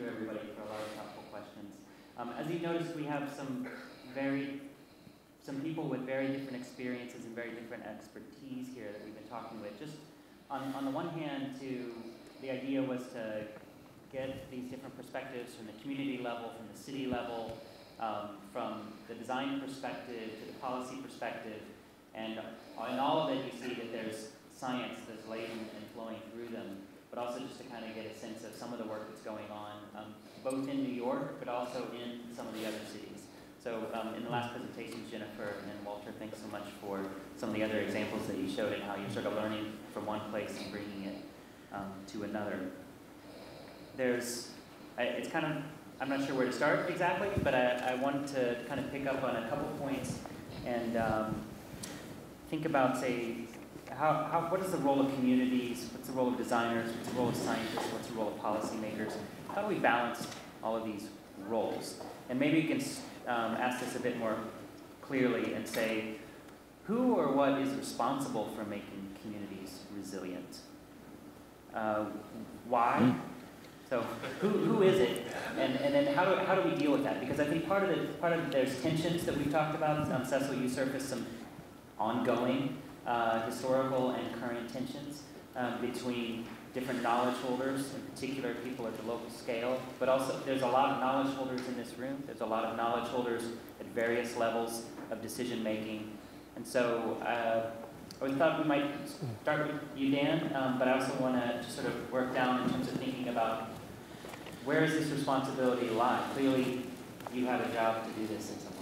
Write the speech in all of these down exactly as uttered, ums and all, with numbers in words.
you everybody for a lot of thoughtful questions. Um, as you noticed, we have some very, some people with very different experiences and very different expertise here that we've been talking with. Just on, on the one hand, to the idea was to get these different perspectives from the community level, from the city level, um, from the design perspective to the policy perspective, and in all of it, you see that there's science that's laden and flowing through them, but also just to kind of get a sense of some of the work that's going on, um, both in New York, but also in some of the other cities. So um, in the last presentations, Jennifer and Walter, thanks so much for some of the other examples that you showed and how you're sort of learning from one place and bringing it um, to another. There's, I, it's kind of, I'm not sure where to start exactly, but I, I wanted to kind of pick up on a couple points and um, think about, say, how, how, what is the role of communities, what's the role of designers, what's the role of scientists, what's the role of policymakers? How do we balance all of these roles? And maybe you can um, ask this a bit more clearly and say, who or what is responsible for making communities resilient? Uh, why? So who, who is it? And, and then how do, how do we deal with that? Because I think part of the, part of there's tensions that we've talked about. Um, Cecil, you surfaced some ongoing uh, historical and current tensions um, between different knowledge holders, in particular people at the local scale, but also there's a lot of knowledge holders in this room. There's a lot of knowledge holders at various levels of decision making. And so uh, I thought we might start with you, Dan, um, but I also want to just sort of work down in terms of thinking about where does this responsibility lie? Clearly, you have a job to do this in some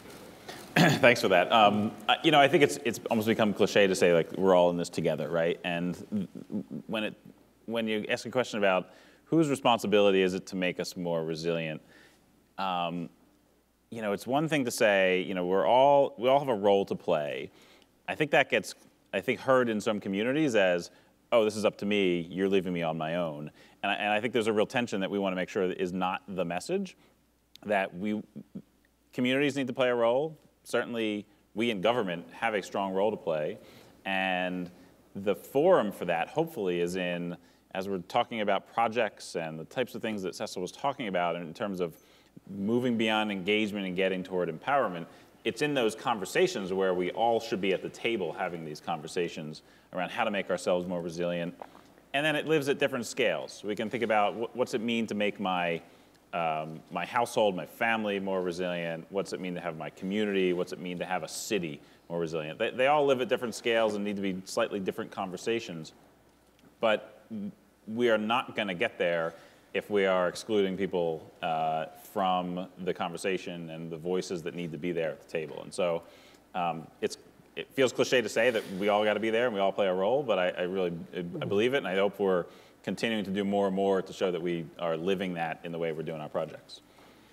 way. Thanks for that. Um, you know, I think it's it's almost become cliche to say like we're all in this together, right? And when it when you ask a question about whose responsibility is it to make us more resilient, um, you know, it's one thing to say, you know, we're all we all have a role to play. I think that gets I think heard in some communities as, oh, this is up to me. You're leaving me on my own. And I, and I think there's a real tension that we want to make sure that is not the message. That we communities need to play a role. Certainly, we in government have a strong role to play, and the forum for that, hopefully, is in, as we're talking about projects and the types of things that Cecil was talking about in terms of moving beyond engagement and getting toward empowerment, it's in those conversations where we all should be at the table having these conversations around how to make ourselves more resilient. And then it lives at different scales. We can think about what's it mean to make my Um, my household, my family more resilient? What's it mean to have my community? What's it mean to have a city more resilient? They, they all live at different scales and need to be slightly different conversations. But we are not going to get there if we are excluding people uh, from the conversation and the voices that need to be there at the table. And so um, it's, it feels cliche to say that we all got to be there and we all play a role, but I, I really I believe it, and I hope we're continuing to do more and more to show that we are living that in the way we're doing our projects.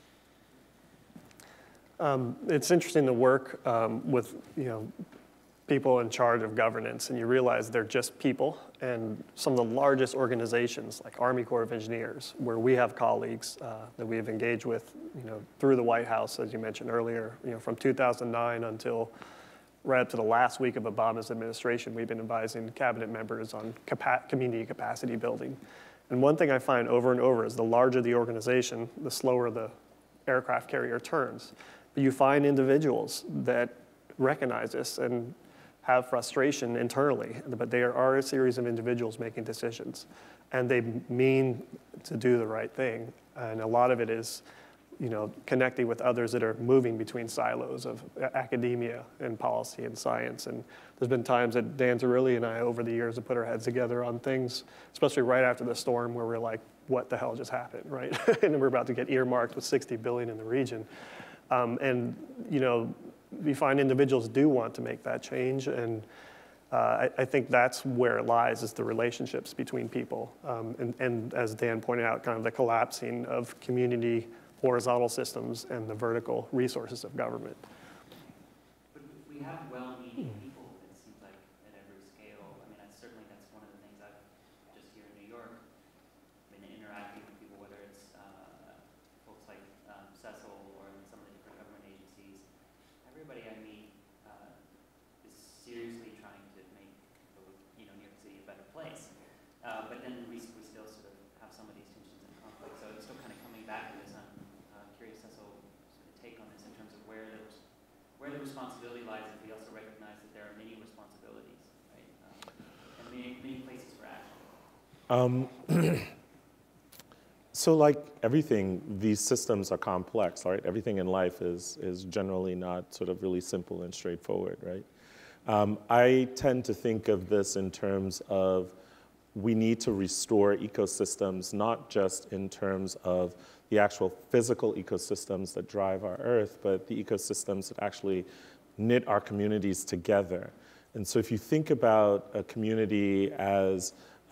Um, it's interesting to work um, with you know people in charge of governance, and you realize they're just people. And some of the largest organizations, like Army Corps of Engineers, where we have colleagues uh, that we have engaged with, you know, through the White House, as you mentioned earlier, you know, from two thousand nine until right up to the last week of Obama's administration, we've been advising cabinet members on capa community capacity building. And one thing I find over and over is the larger the organization, the slower the aircraft carrier turns. But you find individuals that recognize this and have frustration internally, but there are a series of individuals making decisions, and they mean to do the right thing. And a lot of it is you know, connecting with others that are moving between silos of academia and policy and science. And there's been times that Dan Zerilli and I over the years have put our heads together on things, especially right after the storm, where we're like, what the hell just happened, right? And we're about to get earmarked with sixty billion dollars in the region. Um, and, you know, we find individuals do want to make that change, and uh, I, I think that's where it lies, is the relationships between people. Um, and, and as Dan pointed out, kind of the collapsing of community horizontal systems and the vertical resources of government. But we have well-meaning people, it seems like, at every scale. I mean, I, certainly that's one of the things I've, just here in New York, been interacting with people, whether it's uh, folks like um, Cecil or in some of the different government agencies. Everybody I meet uh, is seriously trying to make you know, New York City a better place. Uh, but then we, we still sort of have some of these tensions and conflicts, so it still kind of responsibility lies is we also recognize that there are many responsibilities, right? Um, and many, many places for action. Um, so like everything, these systems are complex, right? Everything in life is, is generally not sort of really simple and straightforward, right? Um, I tend to think of this in terms of we need to restore ecosystems, not just in terms of the actual physical ecosystems that drive our Earth, but the ecosystems that actually knit our communities together. And so if you think about a community as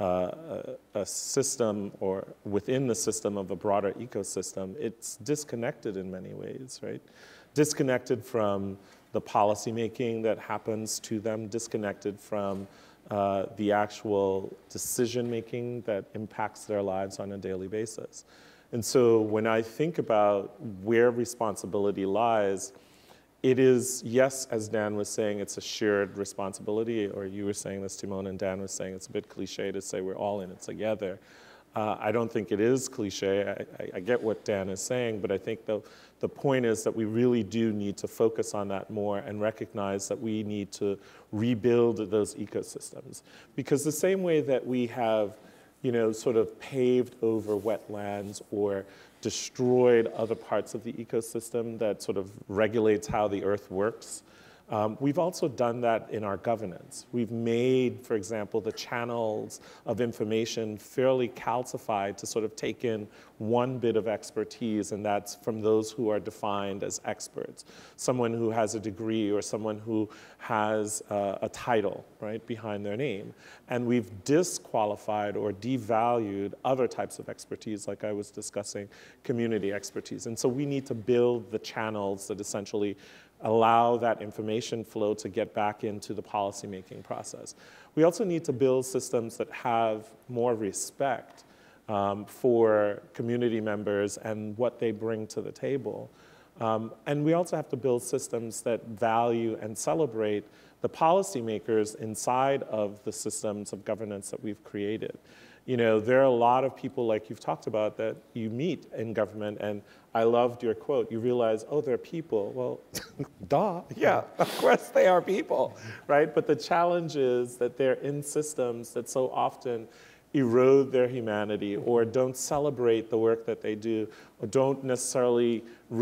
uh, a, a system or within the system of a broader ecosystem, it's disconnected in many ways, right? Disconnected from the policymaking that happens to them, disconnected from uh, the actual decision-making that impacts their lives on a daily basis. And so when I think about where responsibility lies, it is, yes, as Dan was saying, it's a shared responsibility, or you were saying this, Timon, and Dan was saying it's a bit cliche to say we're all in it together. Uh, I don't think it is cliche. I, I, I get what Dan is saying, but I think the, the point is that we really do need to focus on that more and recognize that we need to rebuild those ecosystems. Because the same way that we have, you know, sort of paved over wetlands or destroyed other parts of the ecosystem that sort of regulates how the Earth works, Um, we've also done that in our governance. We've made, for example, the channels of information fairly calcified to sort of take in one bit of expertise, and that's from those who are defined as experts. Someone who has a degree or someone who has uh, a title, right, behind their name. And we've disqualified or devalued other types of expertise, like I was discussing, community expertise. And so we need to build the channels that essentially allow that information flow to get back into the policymaking process. We also need to build systems that have more respect um, for community members and what they bring to the table. Um, and we also have to build systems that value and celebrate the policymakers inside of the systems of governance that we've created. You know, there are a lot of people, like you've talked about, that you meet in government, and I loved your quote. You realize, oh, they're people. Well, duh, yeah, of course they are people, right? But the challenge is that they're in systems that so often erode their humanity or don't celebrate the work that they do or don't necessarily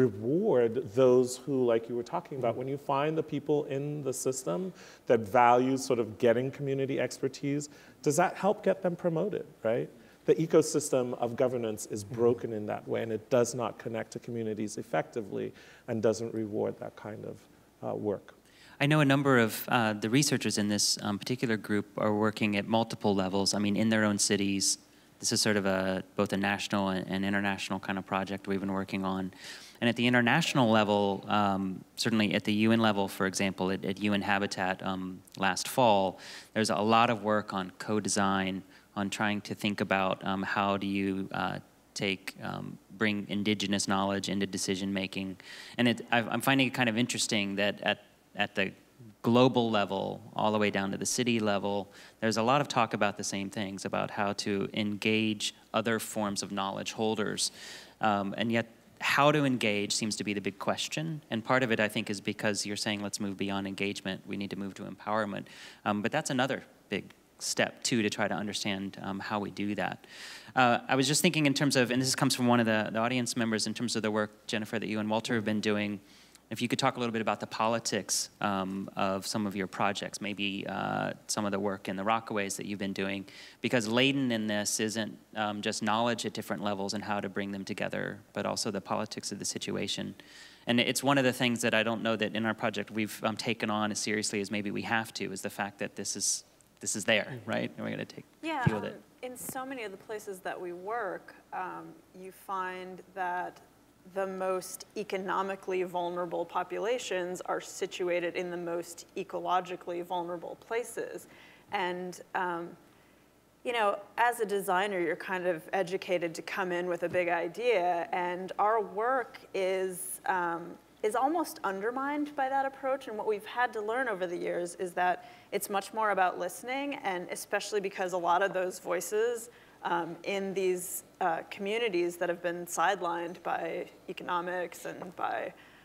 reward those who, like you were talking about, when you find the people in the system that value sort of getting community expertise, does that help get them promoted, right? The ecosystem of governance is broken in that way, and it does not connect to communities effectively and doesn't reward that kind of uh, work. I know a number of uh, the researchers in this um, particular group are working at multiple levels. I mean, in their own cities. This is sort of a both a national and international kind of project we've been working on. And at the international level, um, certainly at the U N level, for example, at, at U N Habitat um, last fall, there's a lot of work on co-design, on trying to think about um, how do you uh, take, um, bring indigenous knowledge into decision making. And it, I'm finding it kind of interesting that at at the global level, all the way down to the city level, there's a lot of talk about the same things, about how to engage other forms of knowledge holders. Um, and yet, how to engage seems to be the big question. And part of it, I think, is because you're saying, let's move beyond engagement. We need to move to empowerment. Um, but that's another big step, too, to try to understand um, how we do that. Uh, I was just thinking in terms of, and this comes from one of the, the audience members, in terms of the work, Jennifer, that you and Walter have been doing. If you could talk a little bit about the politics um, of some of your projects, maybe uh, some of the work in the Rockaways that you've been doing, because laden in this isn't um, just knowledge at different levels and how to bring them together, but also the politics of the situation. And it's one of the things that I don't know that in our project we've um, taken on as seriously as maybe we have to, is the fact that this is this is there, right? And we're going to take yeah, deal with it. Um, in so many of the places that we work, um, you find that the most economically vulnerable populations are situated in the most ecologically vulnerable places. And, um, you know, as a designer, you're kind of educated to come in with a big idea, and our work is, um, is almost undermined by that approach. And what we've had to learn over the years is that it's much more about listening, and especially because a lot of those voices Um, in these uh, communities that have been sidelined by economics and by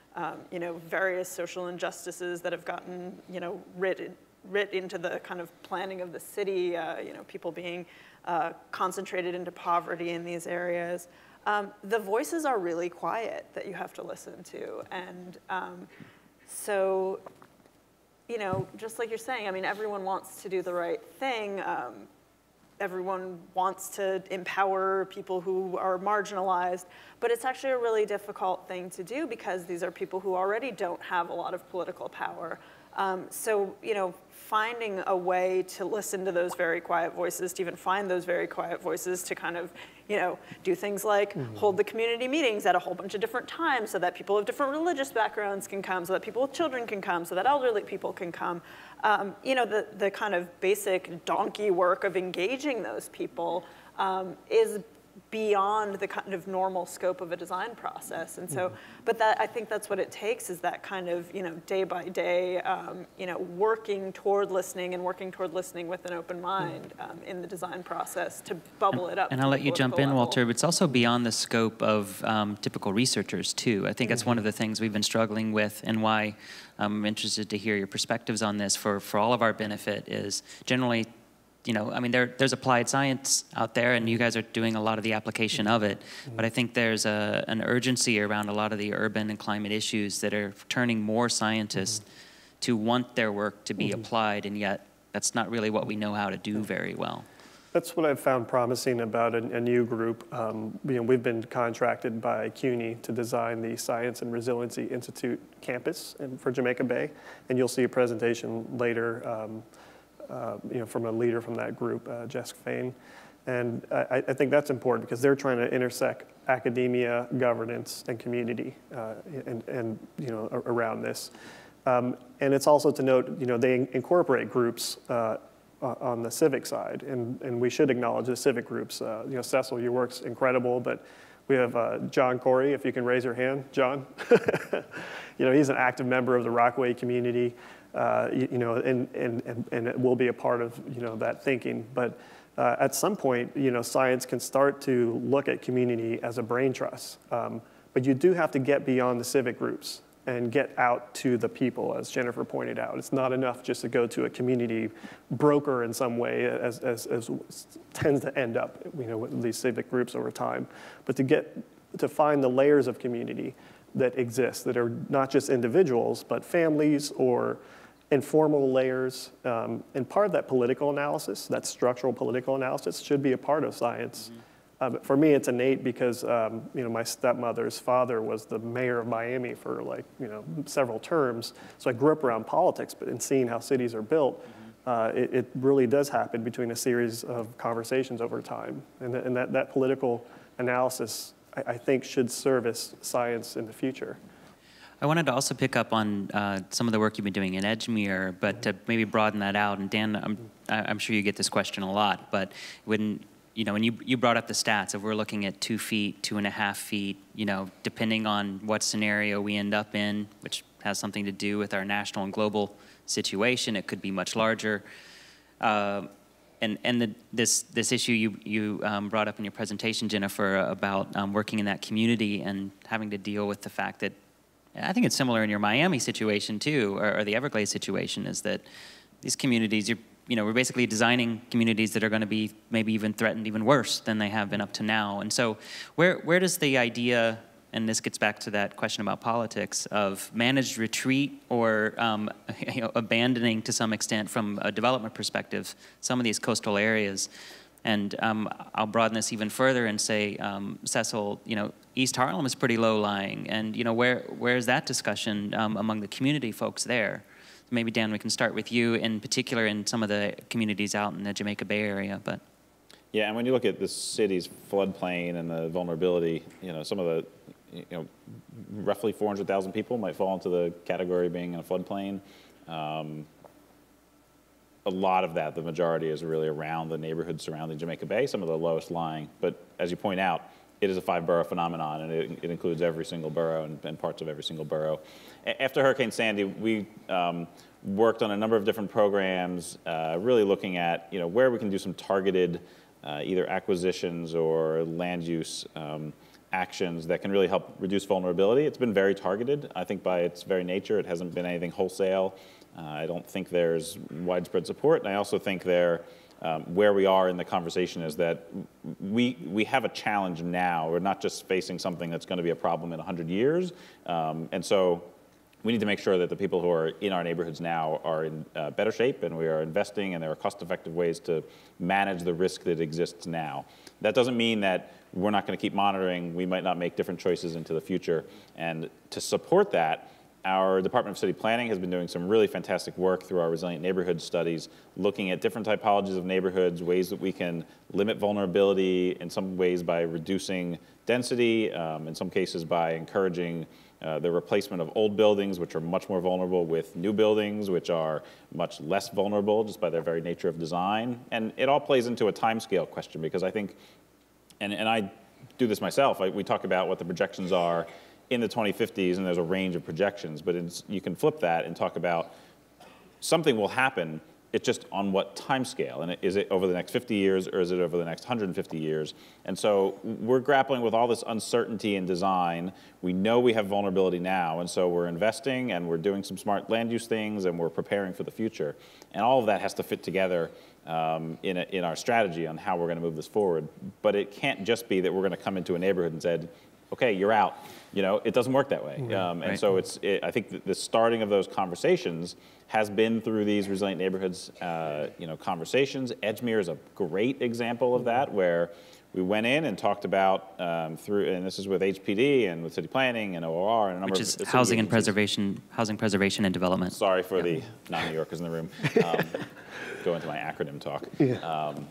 um, you know, various social injustices that have gotten, you know, writ, writ into the kind of planning of the city, uh, you know, people being uh, concentrated into poverty in these areas. Um, the voices are really quiet that you have to listen to. And um, so, you know, just like you're saying, I mean, everyone wants to do the right thing. Um, everyone wants to empower people who are marginalized, but it's actually a really difficult thing to do because these are people who already don't have a lot of political power. Um, so, you know, finding a way to listen to those very quiet voices, to even find those very quiet voices, to kind of, you know, do things like mm-hmm. hold the community meetings at a whole bunch of different times so that people of different religious backgrounds can come, so that people with children can come, so that elderly people can come. Um, you know, the, the kind of basic donkey work of engaging those people um, is beyond the kind of normal scope of a design process. And so, but that, I think that's what it takes, is that kind of, you know, day by day, um, you know, working toward listening and working toward listening with an open mind um, in the design process to bubble and, it up. And I'll let you jump in, level. Walter. It's also beyond the scope of um, typical researchers, too. I think that's mm-hmm. one of the things we've been struggling with, and why I'm interested to hear your perspectives on this for, for all of our benefit is generally, you know, I mean, there, there's applied science out there, and you guys are doing a lot of the application of it. But I think there's a, an urgency around a lot of the urban and climate issues that are turning more scientists mm-hmm. to want their work to be mm-hmm. applied, and yet that's not really what we know how to do very well. That's what I've found promising about a, a new group. Um, you know, we've been contracted by CUNY to design the Science and Resiliency Institute campus in, for Jamaica Bay, and you'll see a presentation later um, Uh, you know, from a leader from that group, uh, Jessica Fain. And I, I think that's important because they're trying to intersect academia, governance, and community uh, and, and, you know, around this. Um, and it's also to note, you know, they incorporate groups uh, on the civic side, and, and we should acknowledge the civic groups. Uh, you know, Cecil, your work's incredible, but we have uh, John Corey, if you can raise your hand. John? You know, he's an active member of the Rockaway community. Uh, you, you know, and, and, and, and it will be a part of, you know, that thinking. But uh, at some point, you know, science can start to look at community as a brain trust. Um, but you do have to get beyond the civic groups and get out to the people, as Jennifer pointed out. It's not enough just to go to a community broker in some way, as, as, as tends to end up, you know, with these civic groups over time. But to get, to find the layers of community that exist, that are not just individuals, but families or informal layers. Um, and part of that political analysis, that structural political analysis, should be a part of science. Mm-hmm. Uh, but for me, it's innate because um, you know, my stepmother's father was the mayor of Miami for like you know several terms. So I grew up around politics, but in seeing how cities are built, mm-hmm. uh, it, it really does happen between a series of conversations over time. And, th and that, that political analysis, I, I think, should service science in the future. I wanted to also pick up on uh, some of the work you've been doing in Edgemere, but to maybe broaden that out. And Dan, I'm, I'm sure you get this question a lot, but when you know when you you brought up the stats, if we're looking at two feet, two and a half feet, you know, depending on what scenario we end up in, which has something to do with our national and global situation, it could be much larger. Uh, and and the, this this issue you you um, brought up in your presentation, Jennifer, about um, working in that community and having to deal with the fact that. I think it's similar in your Miami situation too, or, or the Everglades situation, is that these communities, you're, you know, we're basically designing communities that are going to be maybe even threatened even worse than they have been up to now. And so where, where does the idea, and this gets back to that question about politics, of managed retreat or um, you know, abandoning to some extent from a development perspective some of these coastal areas? And um, I'll broaden this even further and say, um, Cecil, you know, East Harlem is pretty low-lying, and you know, where where's that discussion um, among the community folks there? Maybe Dan, we can start with you in particular in some of the communities out in the Jamaica Bay area. But yeah, and when you look at the city's floodplain and the vulnerability, you know, some of the, you know, roughly four hundred thousand people might fall into the category of being in a floodplain. Um, A lot of that, the majority, is really around the neighborhood surrounding Jamaica Bay, some of the lowest lying. But as you point out, it is a five-borough phenomenon, and it, it includes every single borough and, and parts of every single borough. A after Hurricane Sandy, we um, worked on a number of different programs, uh, really looking at you know where we can do some targeted uh, either acquisitions or land use um, actions that can really help reduce vulnerability. It's been very targeted. I think by its very nature, it hasn't been anything wholesale. Uh, I don't think there's widespread support, and I also think there, um, where we are in the conversation is that we we have a challenge now. We're not just facing something that's going to be a problem in one hundred years, um, and so we need to make sure that the people who are in our neighborhoods now are in uh, better shape, and we are investing, and there are cost-effective ways to manage the risk that exists now. That doesn't mean that we're not going to keep monitoring. We might not make different choices into the future. And to support that, our Department of City Planning has been doing some really fantastic work through our resilient neighborhood studies, looking at different typologies of neighborhoods, ways that we can limit vulnerability, in some ways by reducing density, um, in some cases by encouraging Uh, the replacement of old buildings, which are much more vulnerable, with new buildings, which are much less vulnerable just by their very nature of design. And it all plays into a timescale question, because I think, and, and I do this myself, I, we talk about what the projections are in the twenty fifties, and there's a range of projections, but it's, you can flip that and talk about something will happen. It's just on what time scale, and is it over the next fifty years, or is it over the next one hundred fifty years? And so we're grappling with all this uncertainty in design. We know we have vulnerability now, and so we're investing, and we're doing some smart land use things, and we're preparing for the future. And all of that has to fit together um, in, a, in our strategy on how we're going to move this forward. But it can't just be that we're going to come into a neighborhood and said, okay, you're out. You know, it doesn't work that way. Mm-hmm. Um, and right. so it's, it, I think the starting of those conversations has been through these resilient neighborhoods, uh, you know, conversations. Edgemere is a great example of that, where we went in and talked about um, through, and this is with H P D and with city planning and O O R and a number Which of is city housing and agencies. preservation, housing preservation and development. Sorry for the non-New Yorkers in the room. Um, go into my acronym talk. Yeah. Um,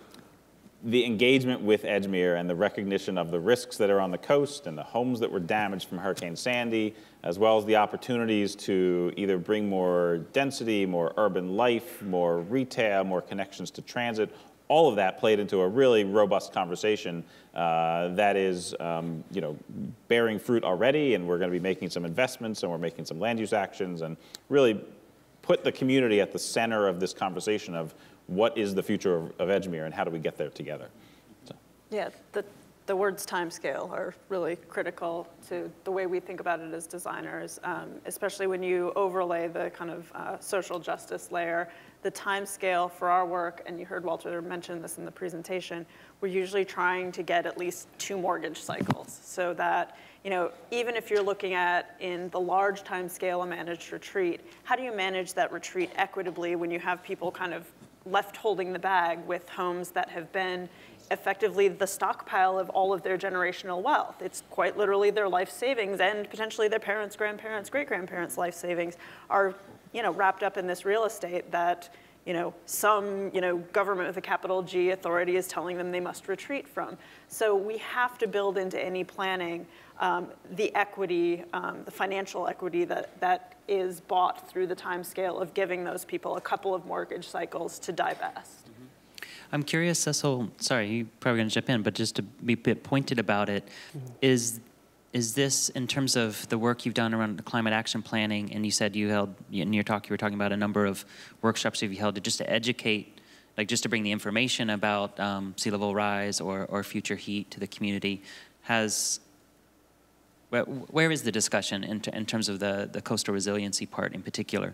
the engagement with Edgemere and the recognition of the risks that are on the coast and the homes that were damaged from Hurricane Sandy, as well as the opportunities to either bring more density, more urban life, more retail, more connections to transit, all of that played into a really robust conversation uh, that is, um, you know, bearing fruit already, and we're going to be making some investments, and we're making some land use actions, and really put the community at the center of this conversation of what is the future of, of Edgemere, and how do we get there together? So. Yeah, the, the words timescale are really critical to the way we think about it as designers, um, especially when you overlay the kind of uh, social justice layer. The timescale for our work, and you heard Walter mention this in the presentation, we're usually trying to get at least two mortgage cycles, so that, you know, even if you're looking at, in the large timescale, a managed retreat, how do you manage that retreat equitably when you have people kind of left holding the bag with homes that have been effectively the stockpile of all of their generational wealth? It's quite literally their life savings, and potentially their parents, grandparents, great-grandparents' life savings are, you know, wrapped up in this real estate that, you know, some, you know, government with a capital G authority is telling them they must retreat from. So we have to build into any planning um, the equity, um, the financial equity that, that is bought through the time scale of giving those people a couple of mortgage cycles to divest. I'm curious, Cecil, sorry, you're probably going to jump in, but just to be a bit pointed about it, mm-hmm. is is this, in terms of the work you've done around climate action planning, and you said you held, in your talk, you were talking about a number of workshops you've held to just to educate, like just to bring the information about um, sea level rise or, or future heat to the community, has, where, where is the discussion in, in terms of the, the coastal resiliency part in particular?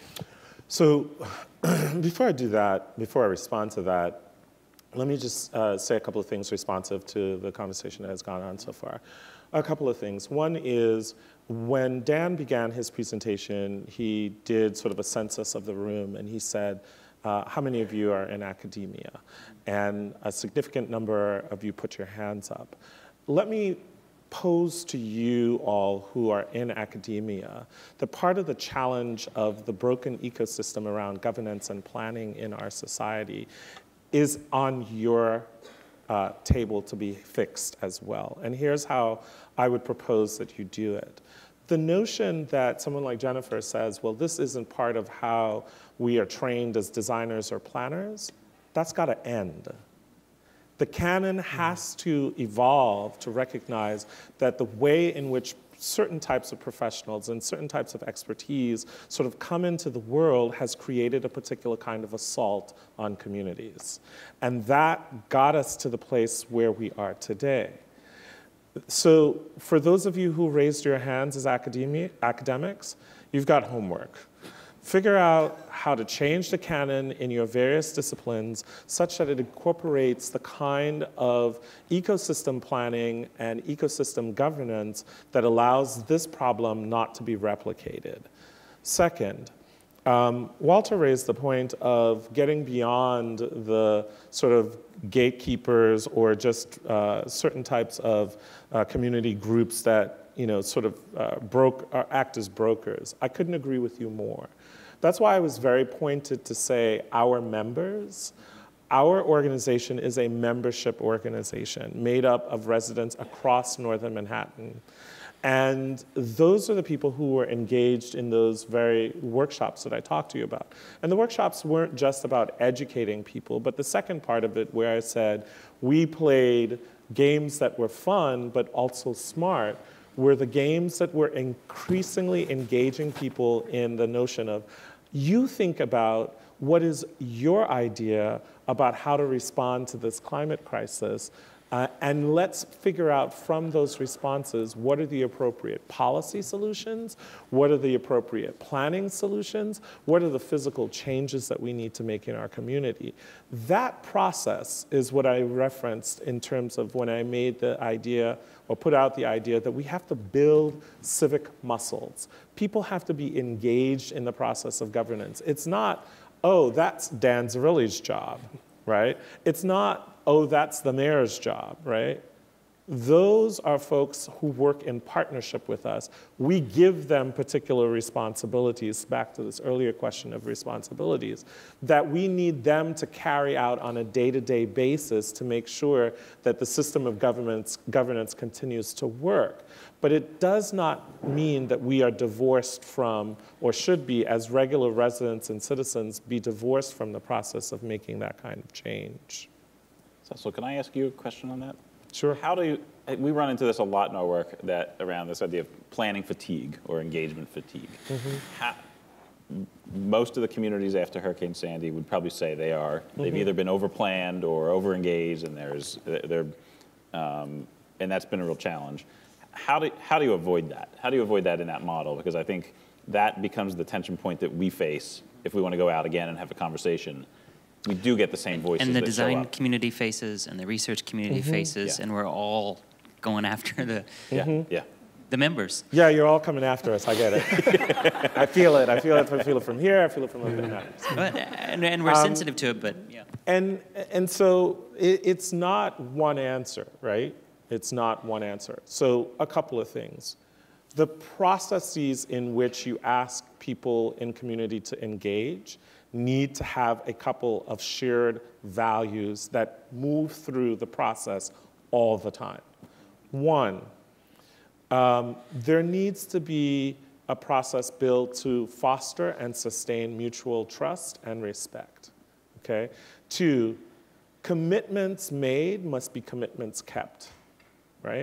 So before I do that, before I respond to that, let me just uh, say a couple of things responsive to the conversation that has gone on so far. A couple of things. One is, when Dan began his presentation, he did sort of a census of the room, and he said, uh, how many of you are in academia? And a significant number of you put your hands up. Let me pose to you all who are in academia that part of the challenge of the broken ecosystem around governance and planning in our society is on your uh, table to be fixed as well. And here's how I would propose that you do it. The notion that someone like Jennifer says, well, this isn't part of how we are trained as designers or planners, that's got to end. The canon has to evolve to recognize that the way in which certain types of professionals and certain types of expertise sort of come into the world has created a particular kind of assault on communities. And that got us to the place where we are today. So for those of you who raised your hands as academi- academics, you've got homework. Figure out how to change the canon in your various disciplines such that it incorporates the kind of ecosystem planning and ecosystem governance that allows this problem not to be replicated. Second, um, Walter raised the point of getting beyond the sort of gatekeepers or just uh, certain types of uh, community groups that, you know, sort of uh, broke, uh, act as brokers. I couldn't agree with you more. That's why I was very pointed to say our members. Our organization is a membership organization made up of residents across northern Manhattan. And those are the people who were engaged in those very workshops that I talked to you about. And the workshops weren't just about educating people, but the second part of it where I said we played games that were fun but also smart were the games that were increasingly engaging people in the notion of you think about what is your idea about how to respond to this climate crisis, uh, and let's figure out from those responses what are the appropriate policy solutions, what are the appropriate planning solutions, what are the physical changes that we need to make in our community. That process is what I referenced in terms of when I made the idea or put out the idea that we have to build civic muscles. People have to be engaged in the process of governance. It's not, oh, that's Dan Zerilli's job, right? It's not, oh, that's the mayor's job, right? Those are folks who work in partnership with us. We give them particular responsibilities, back to this earlier question of responsibilities, that we need them to carry out on a day-to-day basis to make sure that the system of governance, governance continues to work. But it does not mean that we are divorced from, or should be, as regular residents and citizens, be divorced from the process of making that kind of change. So, so can I ask you a question on that? Sure. How do you, we run into this a lot in our work, that around this idea of planning fatigue or engagement fatigue. Mm-hmm. How, most of the communities after Hurricane Sandy would probably say they are. Mm-hmm. They've either been overplanned or overengaged, and there's, they're, um, and that's been a real challenge. How do, how do you avoid that? How do you avoid that in that model? Because I think that becomes the tension point that we face if we want to go out again and have a conversation. We do get the same voices and the that design show up. community faces and the research community Mm-hmm. faces, Yeah. and we're all going after the Yeah, Mm-hmm. yeah. the members. Yeah, you're all coming after us. I get it. I feel it. I feel it. I feel it from here. I feel it from up there. But- and, and we're Um, sensitive to it, but yeah. And and so it, it's not one answer, right? It's not one answer. So a couple of things. The processes in which you ask people in community to engage need to have a couple of shared values that move through the process all the time. One, um, there needs to be a process built to foster and sustain mutual trust and respect, okay? Two, commitments made must be commitments kept, right?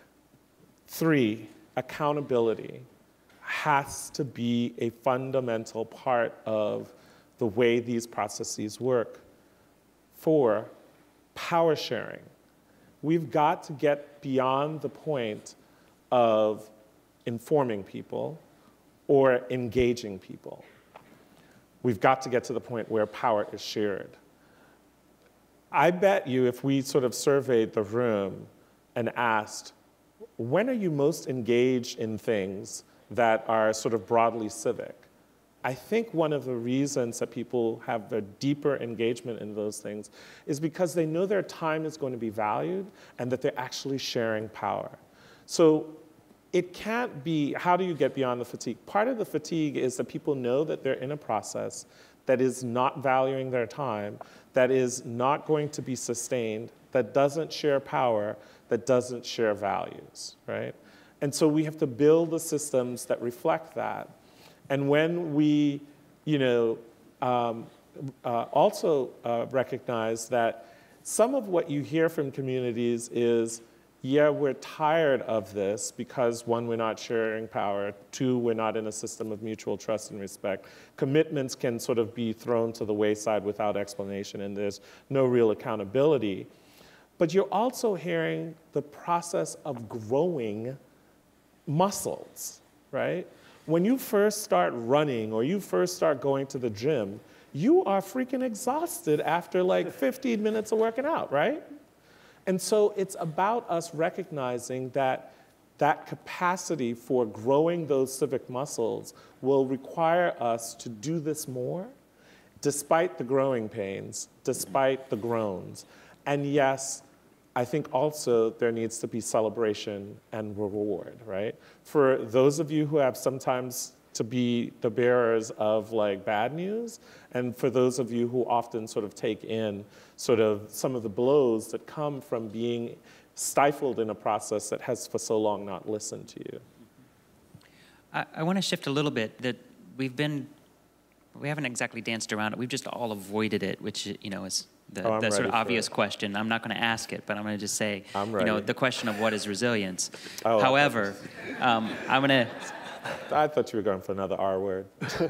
Three, accountability has to be a fundamental part of the way these processes work. Four, power sharing. We've got to get beyond the point of informing people or engaging people. We've got to get to the point where power is shared. I bet you if we sort of surveyed the room and asked, when are you most engaged in things that are sort of broadly civic? I think one of the reasons that people have a deeper engagement in those things is because they know their time is going to be valued and that they're actually sharing power. So it can't be, how do you get beyond the fatigue? Part of the fatigue is that people know that they're in a process that is not valuing their time, that is not going to be sustained, that doesn't share power, that doesn't share values, right? And so we have to build the systems that reflect that. And when we, you know, um, uh, also uh, recognize that some of what you hear from communities is, yeah, we're tired of this because, one, we're not sharing power, two, we're not in a system of mutual trust and respect. Commitments can sort of be thrown to the wayside without explanation, and there's no real accountability. but you're also hearing the process of growing muscles, right? When you first start running or you first start going to the gym, you are freaking exhausted after like fifteen minutes of working out, right? And so it's about us recognizing that that capacity for growing those civic muscles will require us to do this more, despite the growing pains, despite the groans. And yes, I think also there needs to be celebration and reward, right? For those of you who have sometimes to be the bearers of like bad news, and for those of you who often sort of take in sort of some of the blows that come from being stifled in a process that has for so long not listened to you. I, I want to shift a little bit, that we've been, we haven't exactly danced around it, we've just all avoided it, which, you know, is the, Oh, I'm the sort ready of for obvious it. question. I'm not going to ask it, but I'm going to just say, I'm you know, ready. the question of what is resilience. Oh, I However, um, I'm going to, I thought you were going for another R word.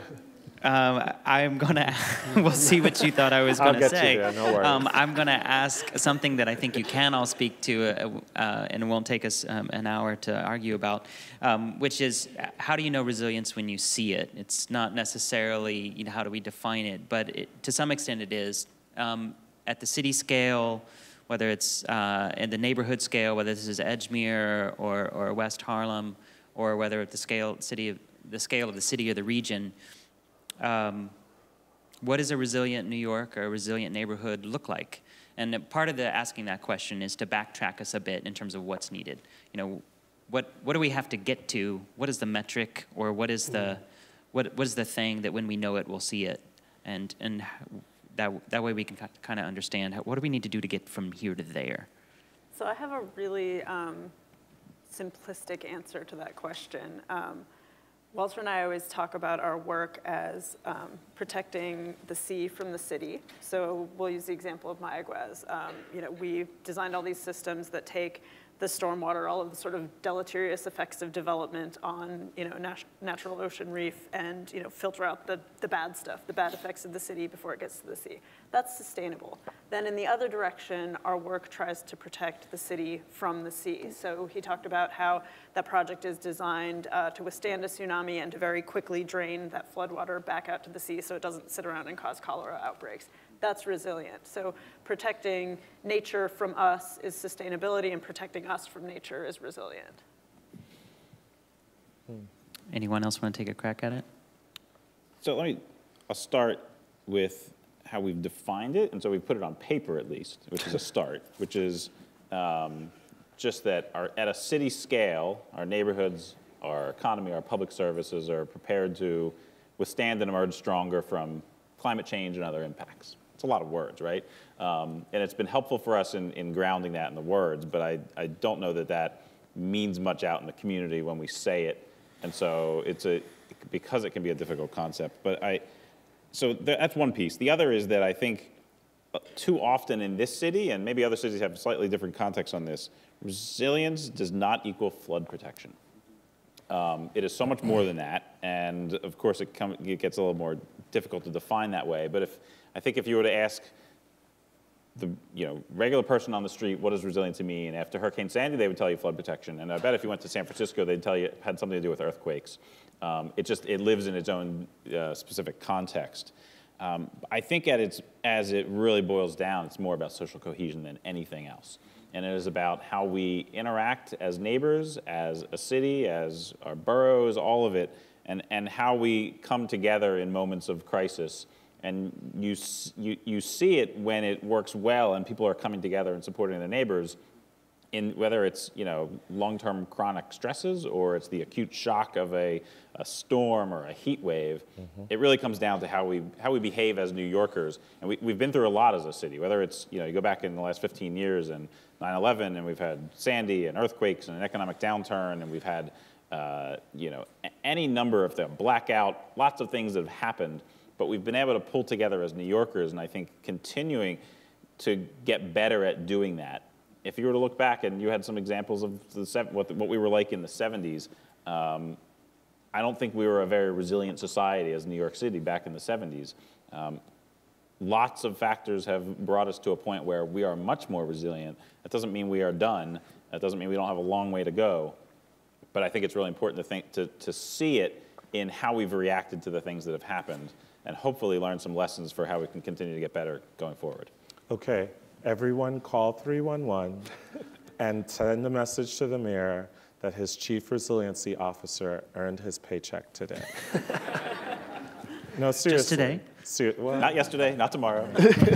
Um, I'm gonna. We'll see what you thought I was I'll gonna get you say. there, no worries. Um, I'm gonna ask something that I think you can all speak to, uh, uh, and it won't take us um, an hour to argue about, um, which is how do you know resilience when you see it? It's not necessarily, you know, how do we define it, but it, to some extent it is. Um, at the city scale, whether it's uh, in the neighborhood scale, whether this is Edgemere or, or West Harlem, or whether at the scale city of, the scale of the city or the region. Um, what does a resilient New York or a resilient neighborhood look like? And part of the asking that question is to backtrack us a bit in terms of what's needed. You know, what what do we have to get to? What is the metric, or what is the what what is the thing that when we know it, we'll see it, and and that that way we can kind of understand how, what do we need to do to get from here to there. So I have a really um, simplistic answer to that question. Um, Walter and I always talk about our work as um, protecting the sea from the city. So we'll use the example of Mayaguez. Um, you know, we've designed all these systems that take the stormwater, all of the sort of deleterious effects of development on, you know, nat natural ocean reef, and, you know, filter out the, the bad stuff, the bad effects of the city before it gets to the sea. That's sustainable. Then in the other direction, our work tries to protect the city from the sea. So he talked about how that project is designed uh, to withstand a tsunami and to very quickly drain that floodwater back out to the sea so it doesn't sit around and cause cholera outbreaks. That's resilient. So protecting nature from us is sustainability, and protecting us from nature is resilient. Anyone else want to take a crack at it? So let me, I'll start with how we've defined it, and so we've put it on paper at least, which is a start, which is um, just that our, at a city scale, our neighborhoods, our economy, our public services are prepared to withstand and emerge stronger from climate change and other impacts. It's a lot of words, right? Um, and it's been helpful for us in, in grounding that in the words, but I, I don't know that that means much out in the community when we say it. And so it's a, because it can be a difficult concept. But I, so that's one piece. The other is that I think too often in this city, and maybe other cities have slightly different contexts on this, resilience does not equal flood protection. Um, it is so much more than that, and of course it, come, it gets a little more difficult to define that way. But if I think if you were to ask the you know regular person on the street, what does resiliency mean? After Hurricane Sandy, they would tell you flood protection, and I bet if you went to San Francisco, they'd tell you it had something to do with earthquakes. Um, it just it lives in its own uh, specific context. Um, I think at its as it really boils down, it's more about social cohesion than anything else. And it is about how we interact as neighbors, as a city, as our boroughs, all of it, and, and how we come together in moments of crisis. And you, you, you see it when it works well and people are coming together and supporting their neighbors, in whether it's you know long-term chronic stresses or it's the acute shock of a, a storm or a heat wave. Mm-hmm. It really comes down to how we how we behave as New Yorkers, and we, we've been through a lot as a city. Whether it's you know you go back in the last fifteen years and nine eleven, and we've had Sandy and earthquakes and an economic downturn, and we've had uh, you know any number of them, blackout, lots of things that have happened. But we've been able to pull together as New Yorkers, and I think continuing to get better at doing that. If you were to look back and you had some examples of the, what, what we were like in the seventies, um, I don't think we were a very resilient society as New York City back in the seventies. Um, lots of factors have brought us to a point where we are much more resilient. That doesn't mean we are done. That doesn't mean we don't have a long way to go. But I think it's really important to think to, to see it in how we've reacted to the things that have happened, and hopefully learn some lessons for how we can continue to get better going forward. Okay, everyone call three one one and send a message to the mayor that his chief resiliency officer earned his paycheck today. No, seriously. Just today? Ser well, Not yesterday, not tomorrow.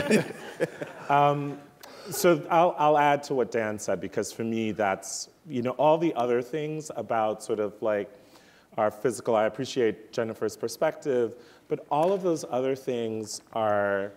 um, so I'll, I'll add to what Dan said, because for me, that's, you know, all the other things about sort of like our physical, I appreciate Jennifer's perspective, but all of those other things are,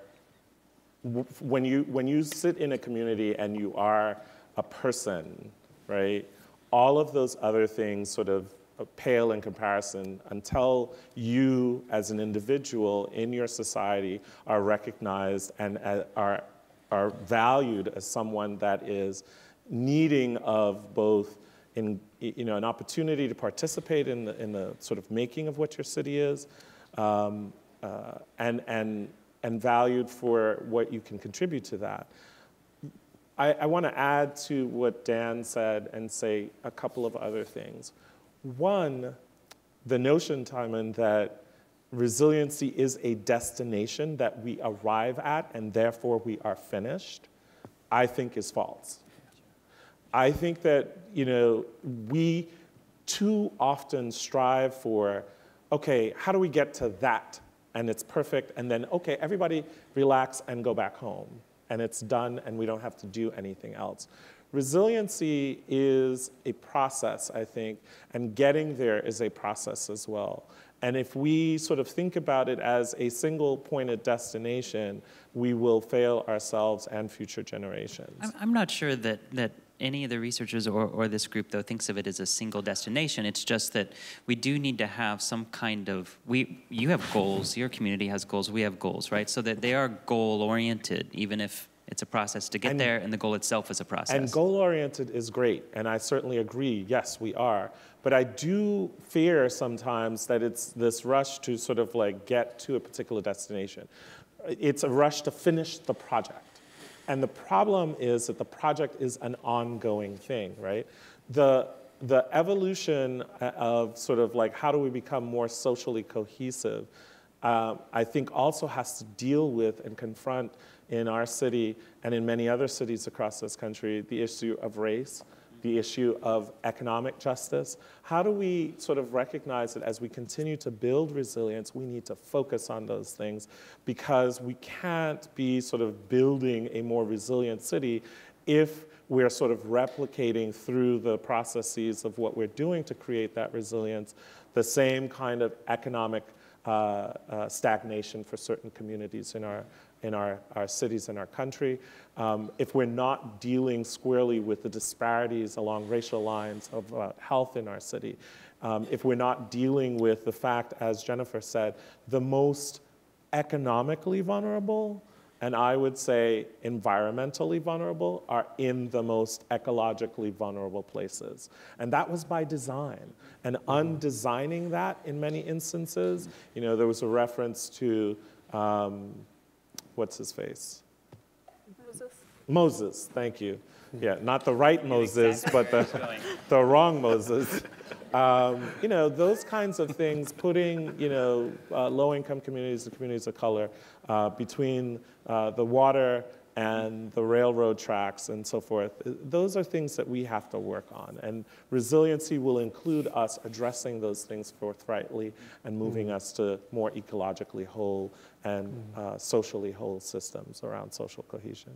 when you, when you sit in a community and you are a person, right, all of those other things sort of pale in comparison until you as an individual in your society are recognized and are, are valued as someone that is needing of both in, you know, an opportunity to participate in the, in the sort of making of what your city is, um, uh, and, and, and valued for what you can contribute to that. I, I want to add to what Dan said and say a couple of other things. One, the notion, Timon, that resiliency is a destination that we arrive at and therefore we are finished, I think is false. I think that, you know, we too often strive for, okay, how do we get to that? And it's perfect, and then, okay, everybody relax and go back home. And it's done, and we don't have to do anything else. Resiliency is a process, I think, and getting there is a process as well. And if we sort of think about it as a single pointed destination, we will fail ourselves and future generations. I'm, I'm not sure that, that any of the researchers or, or this group, though, thinks of it as a single destination. It's just that we do need to have some kind of, we, you have goals, your community has goals, we have goals, right? So that they are goal-oriented, even if it's a process to get and, there, and the goal itself is a process. And goal-oriented is great, and I certainly agree, yes, we are. But I do fear sometimes that it's this rush to sort of like get to a particular destination. It's a rush to finish the project. And the problem is that the project is an ongoing thing, right? The, the evolution of sort of like how do we become more socially cohesive, uh, I think also has to deal with and confront in our city and in many other cities across this country the issue of race, the issue of economic justice. How do we sort of recognize that as we continue to build resilience, we need to focus on those things, because we can't be sort of building a more resilient city if we're sort of replicating through the processes of what we're doing to create that resilience, the same kind of economic uh, uh, stagnation for certain communities in our in our, our cities and our country. Um, if we're not dealing squarely with the disparities along racial lines of uh, health in our city, um, if we're not dealing with the fact, as Jennifer said, the most economically vulnerable, and I would say environmentally vulnerable, are in the most ecologically vulnerable places. And that was by design. And undesigning that in many instances, you know, there was a reference to, um, what's his face? Moses. Moses, thank you. Yeah, not the right Moses, but the, the wrong Moses. Um, you know, those kinds of things, putting, you know, uh, low-income communities and communities of color uh, between uh, the water and the railroad tracks and so forth, those are things that we have to work on. And resiliency will include us addressing those things forthrightly and moving mm. us to more ecologically whole and mm. uh, socially whole systems around social cohesion.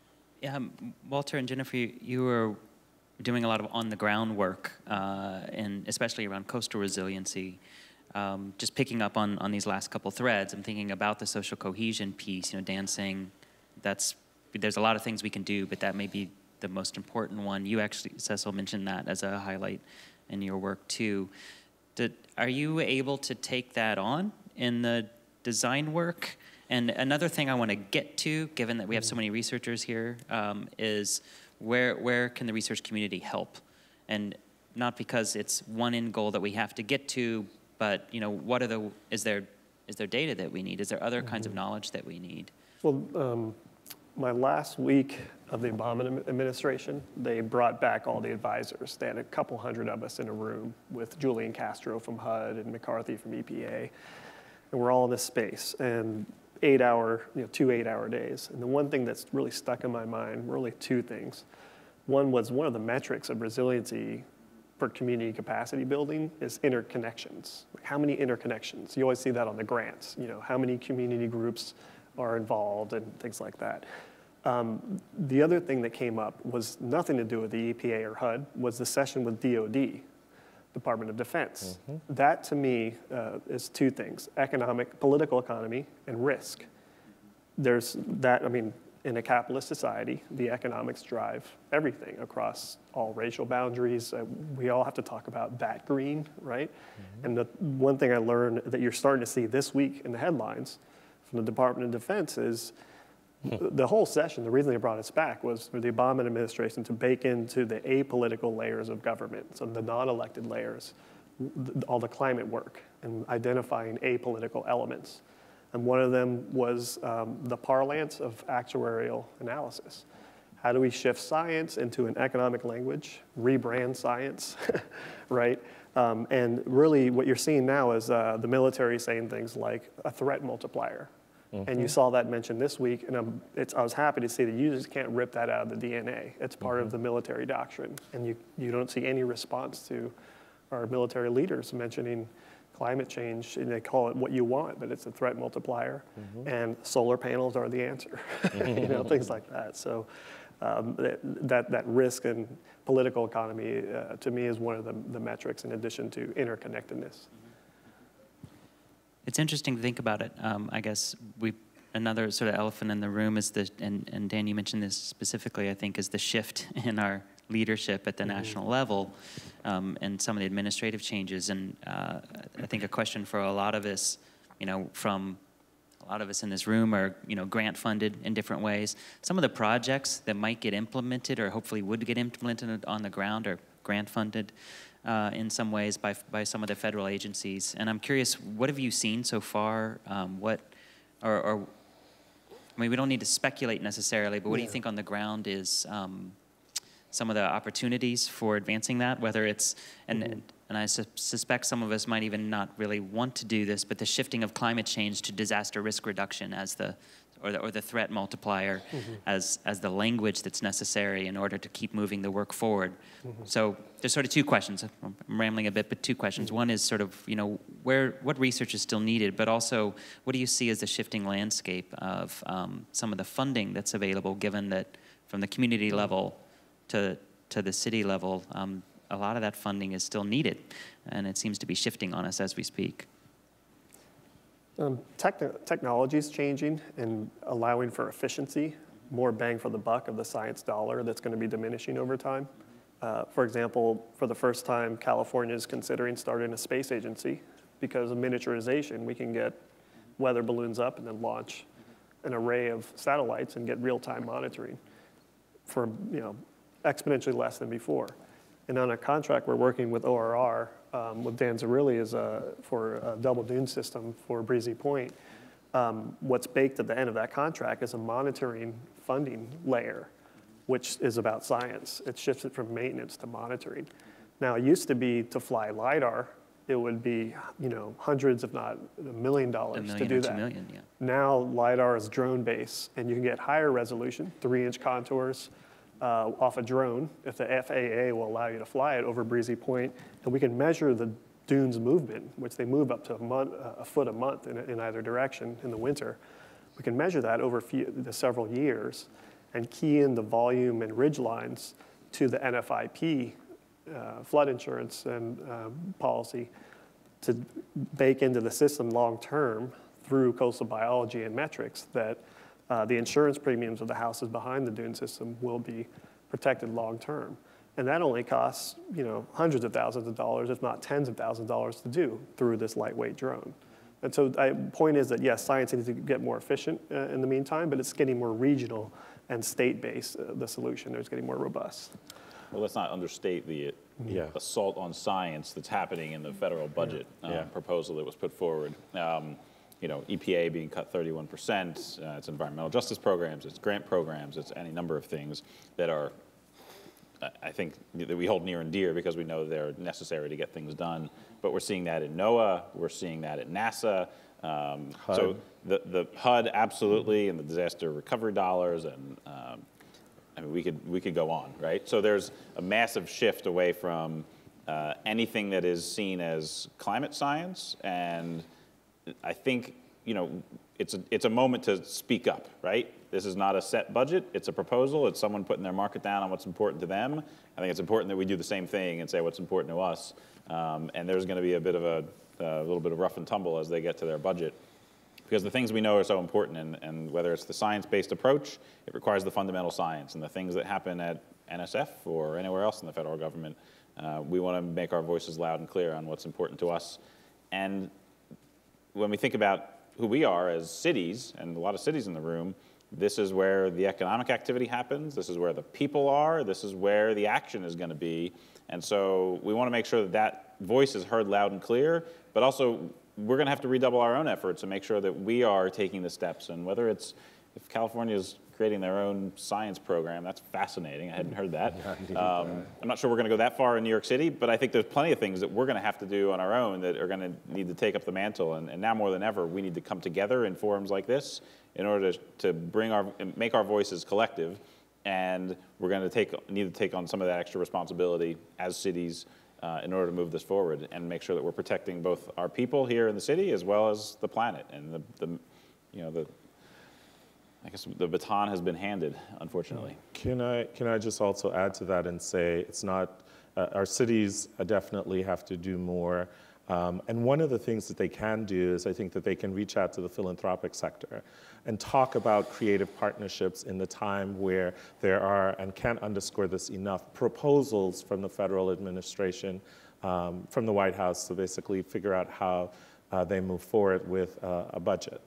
Um, Walter and Jennifer, you, you were doing a lot of on-the-ground work, uh, and especially around coastal resiliency. Um, just picking up on, on these last couple threads, I'm thinking about the social cohesion piece. You know, Dan saying that's, there's a lot of things we can do, but that may be the most important one. You actually, Cecil, mentioned that as a highlight in your work too. Did, are you able to take that on in the design work? And another thing I want to get to, given that we have so many researchers here, um, is where where can the research community help? And not because it's one end goal that we have to get to, but you know, what are the is there is there data that we need? Is there other mm-hmm. kinds of knowledge that we need? Well, um, my last week of the Obama administration, they brought back all the advisors. They had a couple hundred of us in a room with Julian Castro from H U D and McCarthy from E P A. And we're all in this space, and eight hour, you know, two eight hour days. And the one thing that's really stuck in my mind, really two things. One was one of the metrics of resiliency for community capacity building is interconnections. How many interconnections? You always see that on the grants, you know, how many community groups are involved and things like that. Um, the other thing that came up was nothing to do with the E P A or H U D, was the session with D O D, Department of Defense. Mm-hmm. That to me uh, is two things, economic, political economy and risk. There's that, I mean, in a capitalist society, the economics drive everything across all racial boundaries. Uh, we all have to talk about that green, right? Mm-hmm. And the one thing I learned that you're starting to see this week in the headlines from the Department of Defense is mm-hmm. the whole session, the reason they brought us back was for the Obama administration to bake into the apolitical layers of government, so the non-elected layers, all the climate work and identifying apolitical elements. And one of them was um, the parlance of actuarial analysis. How do we shift science into an economic language, rebrand science, right? Um, and really what you're seeing now is uh, the military saying things like a threat multiplier. Mm-hmm. And you saw that mentioned this week, and I'm, it's, I was happy to see that you just can't rip that out of the D N A. It's part mm-hmm. of the military doctrine. And you, you don't see any response to our military leaders mentioning climate change, and they call it what you want, but it's a threat multiplier, mm-hmm. and solar panels are the answer, you know, things like that. So um, that, that risk and political economy, uh, to me, is one of the, the metrics in addition to interconnectedness. It's interesting to think about it. Um, I guess we another sort of elephant in the room is the, and, and Dan, you mentioned this specifically, I think, is the shift in our leadership at the mm-hmm. national level, um, and some of the administrative changes. And uh, I think a question for a lot of us, you know, from a lot of us in this room are, you know, grant funded in different ways. Some of the projects that might get implemented or hopefully would get implemented on the ground are grant funded uh, in some ways by, by some of the federal agencies. And I'm curious, what have you seen so far? Um, what, or, or, I mean, we don't need to speculate necessarily, but what yeah. do you think on the ground is, um, some of the opportunities for advancing that, whether it's, and, mm-hmm. and I su suspect some of us might even not really want to do this, but the shifting of climate change to disaster risk reduction as the, or the, or the threat multiplier mm-hmm. as, as the language that's necessary in order to keep moving the work forward. Mm-hmm. So there's sort of two questions. I'm rambling a bit, but two questions. Mm-hmm. One is sort of, you know, where, what research is still needed, but also what do you see as the shifting landscape of um, some of the funding that's available, given that from the community mm-hmm. level to, to the city level, um, a lot of that funding is still needed, and it seems to be shifting on us as we speak. Um, tech technology is changing and allowing for efficiency, more bang for the buck of the science dollar that's going to be diminishing over time. Uh, for example, for the first time, California is considering starting a space agency because of miniaturization. We can get weather balloons up and then launch an array of satellites and get real-time monitoring for, you know, exponentially less than before. And on a contract we're working with O R R, um, with Dan Zarilli is a, for a double dune system for Breezy Point. Um, what's baked at the end of that contract is a monitoring funding layer, which is about science. It shifts it from maintenance to monitoring. Now, it used to be to fly LiDAR, it would be, you know, hundreds, if not a million dollars a million to do or that. Two million, yeah. Now, LiDAR is drone based, and you can get higher resolution, three inch contours, Uh, off a drone, if the F A A will allow you to fly it over Breezy Point, and we can measure the dunes movement, which they move up to a, month, a foot a month in, in either direction in the winter. We can measure that over few, the several years and key in the volume and ridge lines to the N F I P uh, flood insurance and uh, policy to bake into the system long term through coastal biology and metrics that Uh, the insurance premiums of the houses behind the dune system will be protected long term. And that only costs, you know, hundreds of thousands of dollars, if not tens of thousands of dollars to do through this lightweight drone. And so the point is that, yes, science needs to get more efficient uh, in the meantime, but it's getting more regional and state-based, uh, the solution. It's getting more robust. Well, let's not understate the yeah. assault on science that's happening in the federal budget yeah. Uh, yeah. proposal that was put forward. Um, you know, E P A being cut thirty-one percent, uh, it's environmental justice programs, it's grant programs, it's any number of things that are, I think, that we hold near and dear because we know they're necessary to get things done. But we're seeing that in NOAA, we're seeing that at NASA. Um, so the, the H U D absolutely, and the disaster recovery dollars, and um, I mean, we could, we could go on, right? So there's a massive shift away from uh, anything that is seen as climate science, and I think, you know, it's a, it's a moment to speak up, right? This is not a set budget, it's a proposal, it's someone putting their market down on what's important to them. I think it's important that we do the same thing and say what's important to us. Um, and there's gonna be a bit of a, a little bit of rough and tumble as they get to their budget. Because the things we know are so important, and, and whether it's the science-based approach, it requires the fundamental science, and the things that happen at N S F or anywhere else in the federal government, uh, we wanna make our voices loud and clear on what's important to us. And when we think about who we are as cities, and a lot of cities in the room, this is where the economic activity happens, this is where the people are, this is where the action is gonna be. And so we wanna make sure that that voice is heard loud and clear, but also we're gonna have to redouble our own efforts and make sure that we are taking the steps. And whether it's, if California is creating their own science program, that's fascinating, I hadn't heard that. Um, I'm not sure we're gonna go that far in New York City, but I think there's plenty of things that we're gonna have to do on our own that are gonna need to take up the mantle. And, and now more than ever, we need to come together in forums like this in order to, to bring our, make our voices collective. And we're gonna take, need to take on some of that extra responsibility as cities uh, in order to move this forward and make sure that we're protecting both our people here in the city as well as the planet. And the, the you know, the, I guess the baton has been handed, unfortunately. Can I, can I just also add to that and say it's not, uh, our cities definitely have to do more. Um, and one of the things that they can do is I think that they can reach out to the philanthropic sector and talk about creative partnerships in the time where there are, and can't underscore this enough, proposals from the federal administration, um, from the White House to basically figure out how uh, they move forward with uh, a budget.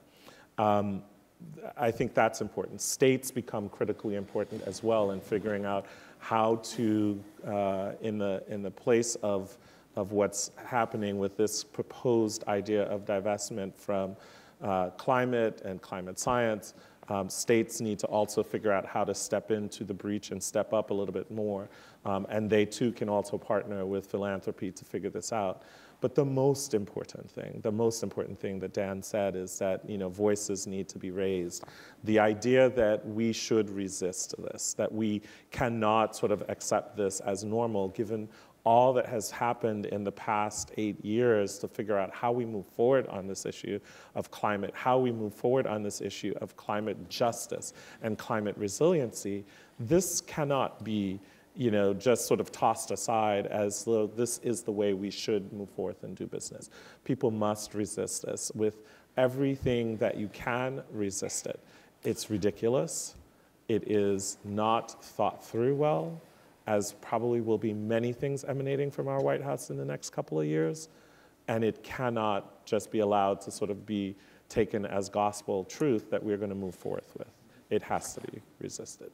Um, I think that's important. States become critically important as well in figuring out how to, uh, in the in the place of of what's happening with this proposed idea of divestment from uh, climate and climate science, um, states need to also figure out how to step into the breach and step up a little bit more. Um, and they too can also partner with philanthropy to figure this out. But the most important thing, the most important thing that Dan said is that, you know, voices need to be raised. The idea that we should resist this, that we cannot sort of accept this as normal given all that has happened in the past eight years to figure out how we move forward on this issue of climate, how we move forward on this issue of climate justice and climate resiliency, this cannot be, you know, just sort of tossed aside as though this is the way we should move forth and do business. People must resist this with everything that you can. Resist it. It's ridiculous. It is not thought through well, as probably will be many things emanating from our White House in the next couple of years. And it cannot just be allowed to sort of be taken as gospel truth that we're going to move forth with. It has to be resisted.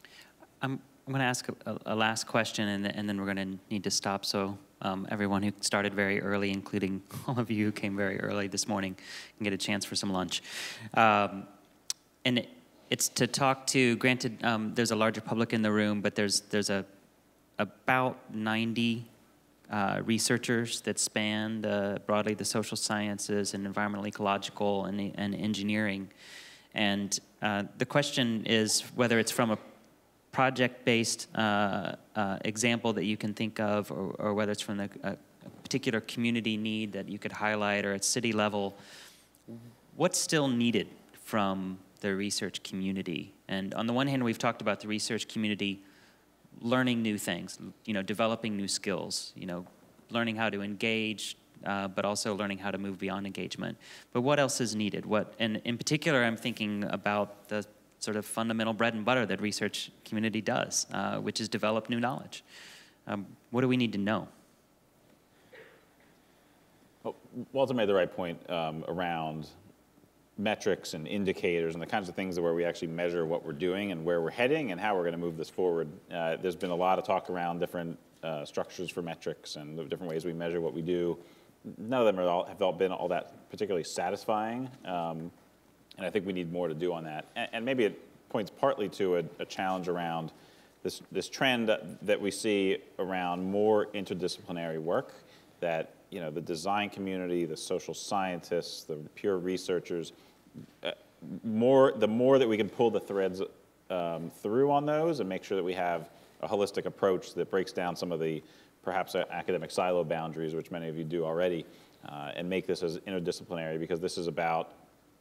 I'm, I'm going to ask a, a last question, and, and then we're going to need to stop. So um, everyone who started very early, including all of you who came very early this morning, can get a chance for some lunch. Um, and it, it's to talk to, granted, um, there's a larger public in the room, but there's, there's a about ninety uh, researchers that span the, broadly the social sciences and environmental ecological and, and engineering. And uh, the question is whether it's from a project-based uh, uh, example that you can think of, or, or whether it's from the, a, a particular community need that you could highlight, or at city level, what's still needed from the research community? And on the one hand, we've talked about the research community learning new things, you know, developing new skills, you know, learning how to engage, uh, but also learning how to move beyond engagement. But what else is needed? What, and in particular, I'm thinking about the sort of fundamental bread and butter that research community does, uh, which is develop new knowledge. Um, what do we need to know? Well, Walter made the right point um, around metrics and indicators and the kinds of things where we actually measure what we're doing and where we're heading and how we're going to move this forward. Uh, there's been a lot of talk around different uh, structures for metrics and the different ways we measure what we do. none of them are all, have all been all that particularly satisfying, um, and I think we need more to do on that. And, and maybe it points partly to a, a challenge around this, this trend that we see around more interdisciplinary work, that you know, the design community, the social scientists, the pure researchers, uh, more, the more that we can pull the threads um, through on those and make sure that we have a holistic approach that breaks down some of the perhaps uh, academic silo boundaries, which many of you do already, uh, and make this as interdisciplinary, because this is about,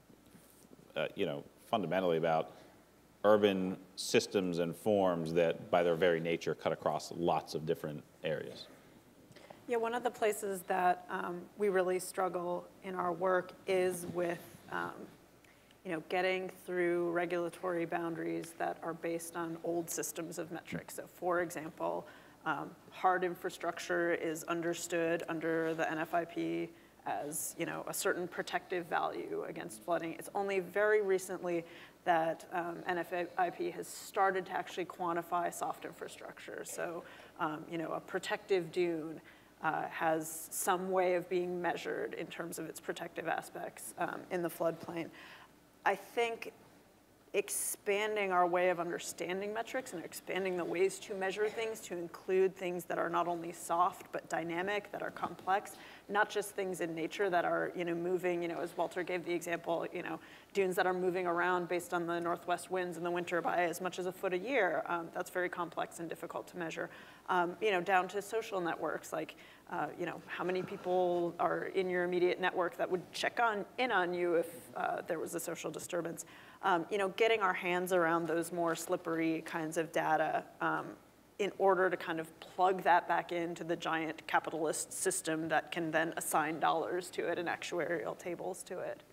uh, you know, fundamentally about urban systems and forms that by their very nature cut across lots of different areas. Yeah, one of the places that um, we really struggle in our work is with um, you know, getting through regulatory boundaries that are based on old systems of metrics. So for example, um, hard infrastructure is understood under the N F I P as, you know, a certain protective value against flooding. It's only very recently that um, N F I P has started to actually quantify soft infrastructure. So, um, you know, a protective dune uh, has some way of being measured in terms of its protective aspects um, in the floodplain. I think expanding our way of understanding metrics and expanding the ways to measure things to include things that are not only soft but dynamic, that are complex, not just things in nature that are, you know, moving, you know, as Walter gave the example, you know, dunes that are moving around based on the northwest winds in the winter by as much as a foot a year. Um, that's very complex and difficult to measure. Um, you know, down to social networks, like, uh, you know, how many people are in your immediate network that would check on in on you if uh, there was a social disturbance. Um, you know, getting our hands around those more slippery kinds of data um, in order to kind of plug that back into the giant capitalist system that can then assign dollars to it and actuarial tables to it.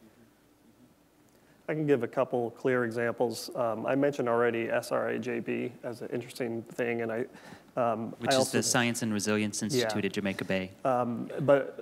I can give a couple clear examples. Um, I mentioned already S R A J B as an interesting thing, and I, um, Which I is also, the Science and Resilience Institute yeah. at Jamaica Bay. Um, but,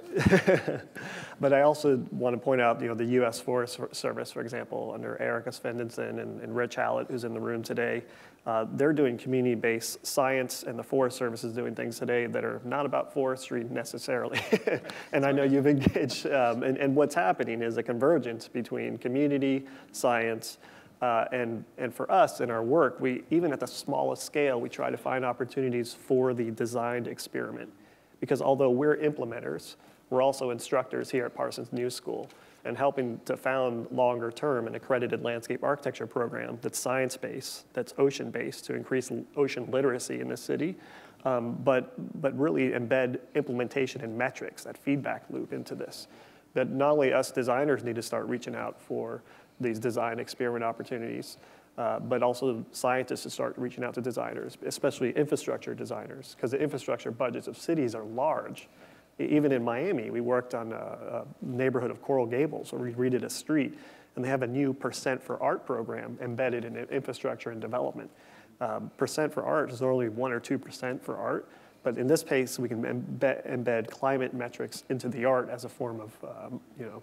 but I also want to point out, you know, the U S Forest Service, for example, under Erica Svendenson and, and Rich Hallett, who's in the room today, uh, they're doing community-based science, and the Forest Service is doing things today that are not about forestry necessarily. And I know you've engaged, um, and, and what's happening is a convergence between community, science, Uh, and, and for us in our work, we, even at the smallest scale, we try to find opportunities for the designed experiment. Because although we're implementers, we're also instructors here at Parsons New School and helping to found longer term an accredited landscape architecture program that's science-based, that's ocean-based to increase ocean literacy in the city, um, but, but really embed implementation and metrics, that feedback loop into this. That not only us designers need to start reaching out for these design experiment opportunities, uh, but also scientists to start reaching out to designers, especially infrastructure designers, because the infrastructure budgets of cities are large. Even in Miami, we worked on a, a neighborhood of Coral Gables, where we redid a street, and they have a new Percent for Art program embedded in infrastructure and development. Um, percent for art is only one or two percent for art, but in this case, we can embed, embed climate metrics into the art as a form of, um, you know,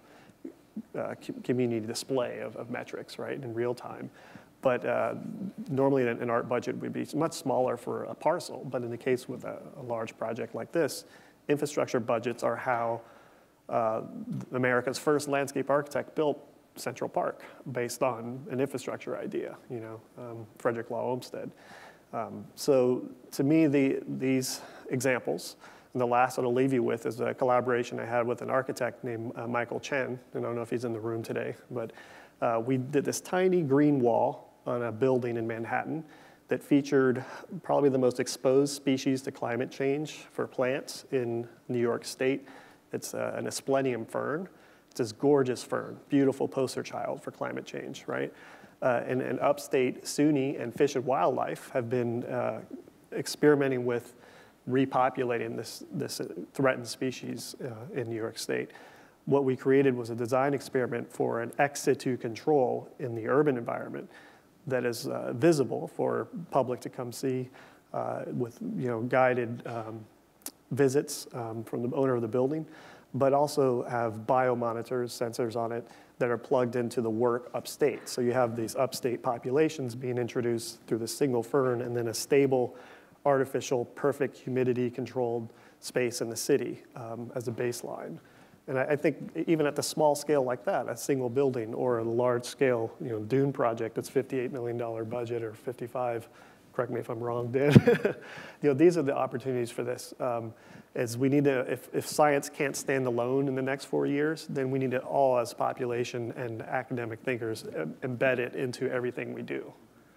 Uh, community display of, of metrics, right, in real time. But uh, normally an, an art budget would be much smaller for a parcel, but in the case with a, a large project like this, infrastructure budgets are how uh, America's first landscape architect built Central Park based on an infrastructure idea, you know, um, Frederick Law Olmsted. Um, so to me, the, these examples, and the last I'll leave you with is a collaboration I had with an architect named uh, Michael Chen. I don't know if he's in the room today, but uh, we did this tiny green wall on a building in Manhattan that featured probably the most exposed species to climate change for plants in New York State. It's uh, an asplenium fern. It's this gorgeous fern, beautiful poster child for climate change, right? Uh, and, and upstate SUNY and Fish and Wildlife have been uh, experimenting with repopulating this, this threatened species uh, in New York State. What we created was a design experiment for an ex situ control in the urban environment that is uh, visible for public to come see uh, with, you know, guided um, visits um, from the owner of the building, but also have biomonitors, sensors on it that are plugged into the work upstate. So you have these upstate populations being introduced through the signal fern and then a stable artificial, perfect humidity controlled space in the city um, as a baseline. And I, I think even at the small scale like that, a single building or a large scale, you know, dune project that's fifty-eight million dollars budget or fifty-five, correct me if I'm wrong, Dan. You know, these are the opportunities for this. Um, is we need to, if, if science can't stand alone in the next four years, then we need to all as population and academic thinkers embed it into everything we do.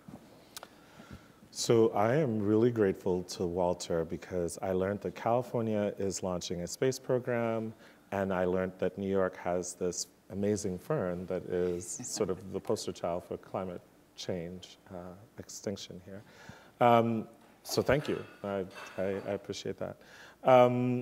So I am really grateful to Walter because I learned that California is launching a space program, and I learned that New York has this amazing fern that is sort of the poster child for climate change uh, extinction here. Um, so thank you. I, I, I appreciate that. Um,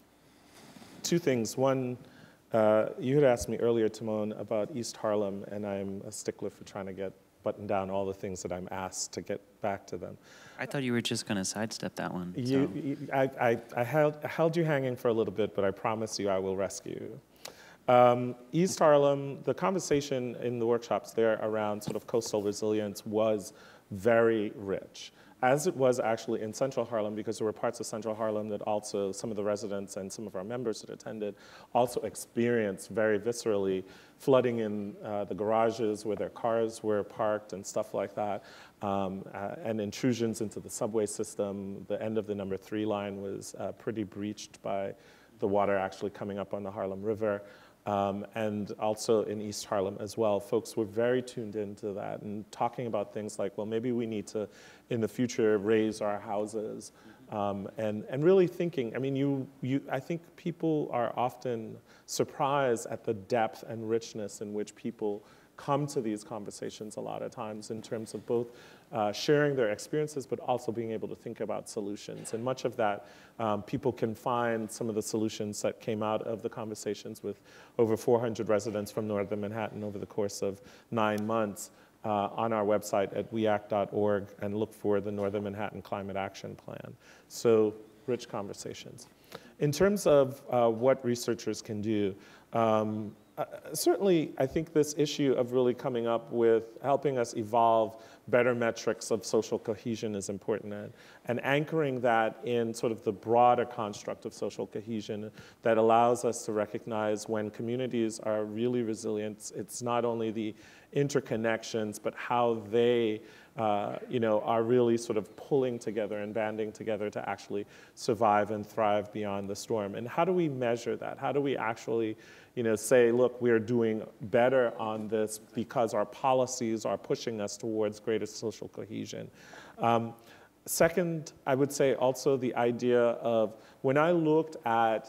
two things. One, uh, you had asked me earlier, Timon, about East Harlem, and I'm a stickler for trying to get button down all the things that I'm asked to get back to them. I thought you were just going to sidestep that one. You, so. you, I, I, I, held, I held you hanging for a little bit, but I promise you I will rescue you. Um, East Harlem, the conversation in the workshops there around sort of coastal resilience was very rich, as it was actually in Central Harlem, because there were parts of Central Harlem that also some of the residents and some of our members that attended also experienced very viscerally, flooding in uh, the garages where their cars were parked and stuff like that, um, uh, and intrusions into the subway system. The end of the number three line was uh, pretty breached by the water actually coming up on the Harlem River. Um, and also in East Harlem as well. Folks were very tuned into that and talking about things like, well, maybe we need to, in the future, raise our houses. Um, and, and really thinking, I mean, you, you, I think people are often surprised at the depth and richness in which people come to these conversations a lot of times in terms of both uh, sharing their experiences, but also being able to think about solutions. And much of that, um, people can find some of the solutions that came out of the conversations with over four hundred residents from Northern Manhattan over the course of nine months uh, on our website at we act dot org, and look for the Northern Manhattan Climate Action Plan. So rich conversations. In terms of uh, what researchers can do, um, Uh, certainly, I think this issue of really coming up with helping us evolve better metrics of social cohesion is important, and, and anchoring that in sort of the broader construct of social cohesion that allows us to recognize when communities are really resilient. It's not only the interconnections, but how they uh, you know, are really sort of pulling together and banding together to actually survive and thrive beyond the storm. And how do we measure that? How do we actually you know, say, look, we're doing better on this because our policies are pushing us towards greater social cohesion. Um, second, I would say also the idea of, when I looked at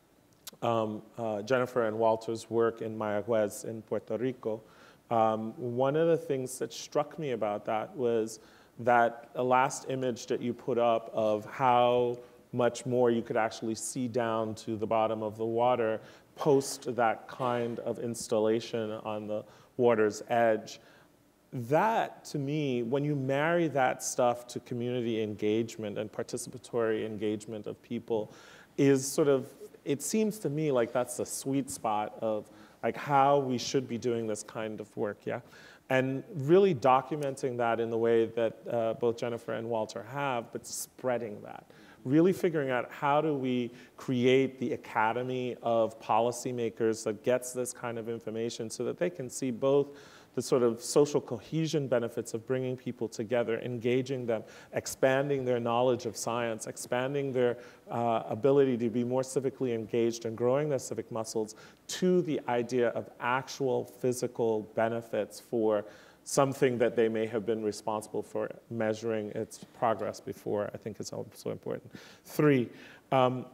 um, uh, Jennifer and Walter's work in Mayagüez in Puerto Rico, um, one of the things that struck me about that was that last image that you put up of how much more you could actually see down to the bottom of the water post that kind of installation on the water's edge. That, to me, when you marry that stuff to community engagement and participatory engagement of people, is sort of, it seems to me like that's the sweet spot of like how we should be doing this kind of work, yeah? And really documenting that in the way that uh, both Jennifer and Walter have, but spreading that. Really figuring out how do we create the academy of policymakers that gets this kind of information so that they can see both the sort of social cohesion benefits of bringing people together, engaging them, expanding their knowledge of science, expanding their uh, ability to be more civically engaged and growing their civic muscles, to the idea of actual physical benefits for something that they may have been responsible for measuring its progress before, I think is also important. Three, um,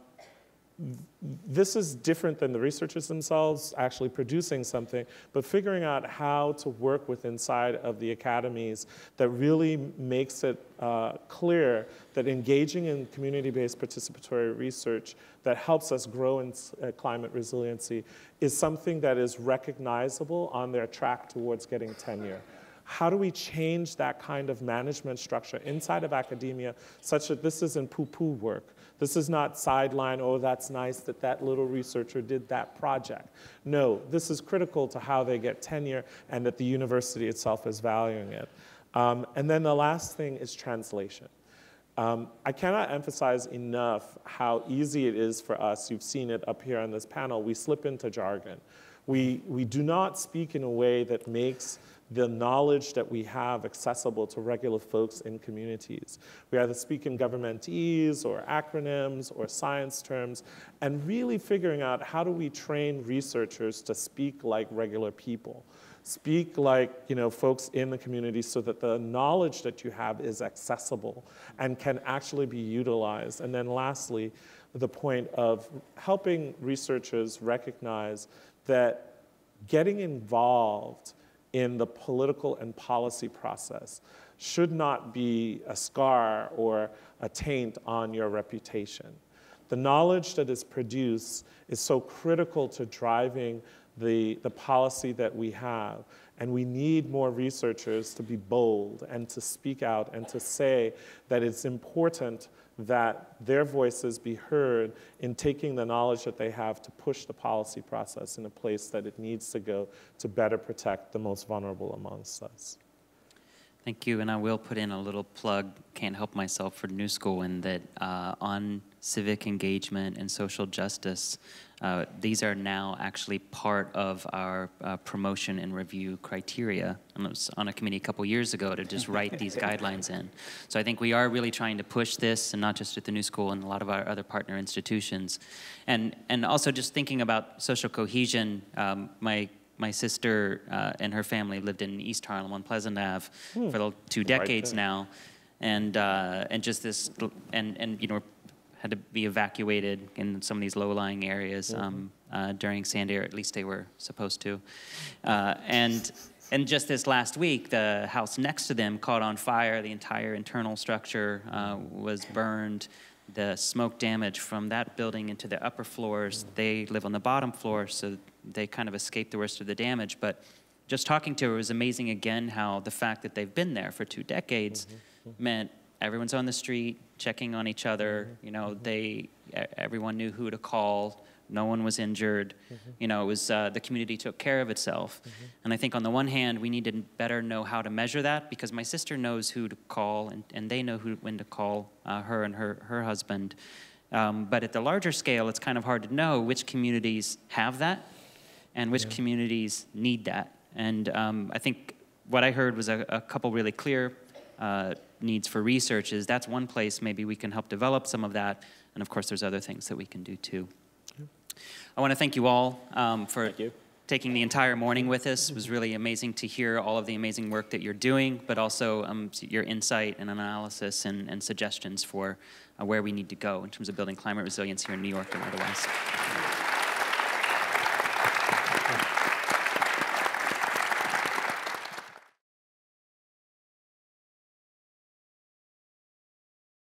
this is different than the researchers themselves actually producing something, but figuring out how to work with inside of the academies that really makes it uh, clear that engaging in community-based participatory research that helps us grow in uh, climate resiliency is something that is recognizable on their track towards getting tenure. How do we change that kind of management structure inside of academia such that this isn't poo-poo work? This is not sideline, oh, that's nice that that little researcher did that project. No, this is critical to how they get tenure and that the university itself is valuing it. Um, and then the last thing is translation. Um, I cannot emphasize enough how easy it is for us. You've seen it up here on this panel. We slip into jargon. We, we do not speak in a way that makes the knowledge that we have accessible to regular folks in communities. We either speak in governmentese or acronyms or science terms, and really figuring out how do we train researchers to speak like regular people, speak like, you know, folks in the community so that the knowledge that you have is accessible and can actually be utilized. And then lastly, the point of helping researchers recognize that getting involved in the political and policy process should not be a scar or a taint on your reputation. The knowledge that is produced is so critical to driving the, the policy that we have, and we need more researchers to be bold and to speak out and to say that it's important that their voices be heard in taking the knowledge that they have to push the policy process in a place that it needs to go to better protect the most vulnerable amongst us. Thank you, and I will put in a little plug, can't help myself, for New School, in that uh, on civic engagement and social justice, uh, these are now actually part of our uh, promotion and review criteria. I was on a committee a couple years ago to just write these guidelines in. So I think we are really trying to push this, and not just at the New School and a lot of our other partner institutions. And, and also just thinking about social cohesion, um, my My sister uh, and her family lived in East Harlem on Pleasant Avenue hmm. for the two decades right now, and uh, and just this and and you know had to be evacuated in some of these low-lying areas mm-hmm. um, uh, during Sandy, or at least they were supposed to, uh, and. And just this last week, the house next to them caught on fire. The entire internal structure uh, was burned. The smoke damage from that building into the upper floors, they live on the bottom floor, so they kind of escaped the worst of the damage. But just talking to her was amazing again how the fact that they've been there for two decades mm-hmm. Mm-hmm. meant everyone's on the street, checking on each other. Mm-hmm. You know, mm-hmm. they everyone knew who to call. No one was injured. Mm-hmm. You know, it was uh, the community took care of itself. Mm-hmm. And I think on the one hand, we need to better know how to measure that, because my sister knows who to call, and, and they know who when to call uh, her and her, her husband. Um, but at the larger scale, it's kind of hard to know which communities have that and which yeah. communities need that. And um, I think what I heard was a, a couple really clear uh, needs for research. Is that's one place maybe we can help develop some of that. And of course, there's other things that we can do too. I want to thank you all um, for thank you. taking the entire morning with us. It was really amazing to hear all of the amazing work that you're doing, but also um, your insight and analysis and, and suggestions for uh, where we need to go in terms of building climate resilience here in New York and otherwise.